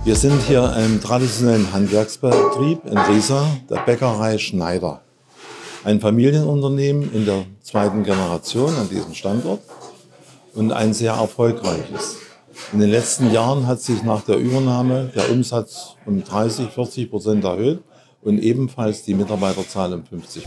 Wir sind hier im traditionellen Handwerksbetrieb in Riesa, der Bäckerei Schneider. Ein Familienunternehmen in der zweiten Generation an diesem Standort und ein sehr erfolgreiches. In den letzten Jahren hat sich nach der Übernahme der Umsatz um 30–40% erhöht und ebenfalls die Mitarbeiterzahl um 50%.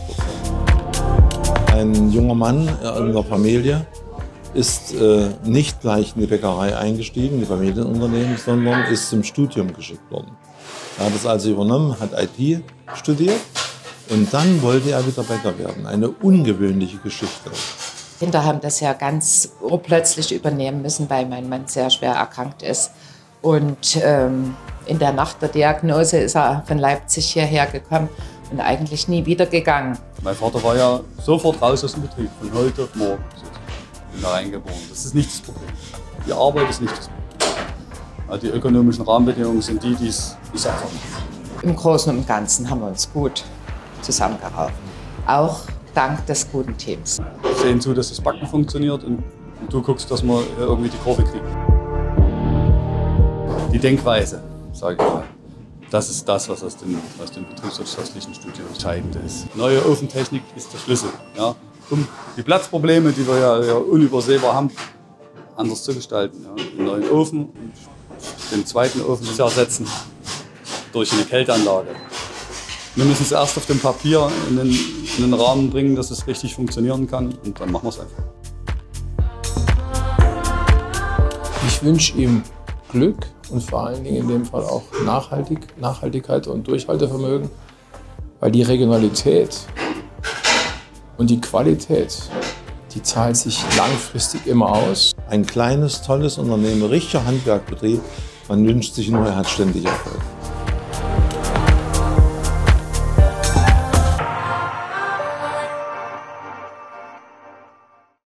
Ein junger Mann in der Familie ist nicht gleich in die Bäckerei eingestiegen, die Familienunternehmen, sondern ist zum Studium geschickt worden. Er hat es also übernommen, hat IT studiert und dann wollte er wieder Bäcker werden. Eine ungewöhnliche Geschichte. Kinder haben das ja ganz urplötzlich übernehmen müssen, weil mein Mann sehr schwer erkrankt ist. Und in der Nacht der Diagnose ist er von Leipzig hierher gekommen und eigentlich nie wieder gegangen. Mein Vater war ja sofort raus aus dem Betrieb, von heute auf morgen. Ich bin da reingeboren. Das ist nicht das Problem. Die Arbeit ist nicht das Problem. Die ökonomischen Rahmenbedingungen sind die es einfach nicht. Im Großen und Ganzen haben wir uns gut zusammengerauft. Auch dank des guten Teams. Wir sehen zu, dass das Backen funktioniert und du guckst, dass wir irgendwie die Kurve kriegen. Die Denkweise, sage ich mal, das ist das, was aus dem betriebswirtschaftlichen Studium entscheidend ist. Neue Ofentechnik ist der Schlüssel. Ja, um die Platzprobleme, die wir ja unübersehbar haben, anders zu gestalten. Ja. Einen neuen Ofen und den zweiten Ofen zu ersetzen durch eine Kälteanlage. Wir müssen es erst auf dem Papier in den Rahmen bringen, dass es richtig funktionieren kann, und dann machen wir es einfach. Ich wünsche ihm Glück und vor allen Dingen in dem Fall auch Nachhaltigkeit und Durchhaltevermögen, weil die Regionalität und die Qualität, die zahlt sich langfristig immer aus. Ein kleines, tolles Unternehmen, richtiger Handwerkbetrieb. Man wünscht sich nur, er hat ständig Erfolg.